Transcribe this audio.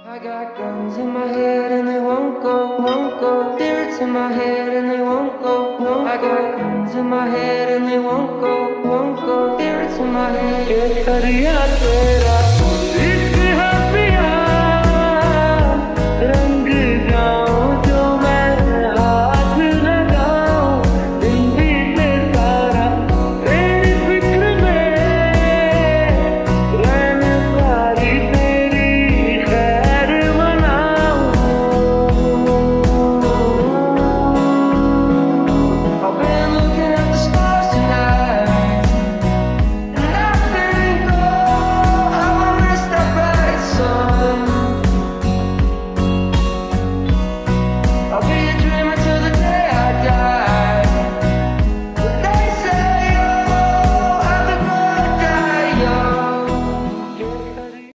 I got guns in my head and they won't go, won't go. Spirits in my head and they won't go, won't go. I got guns in my head and they won't go, won't go. Spirits in my head. ये दरिया तेरा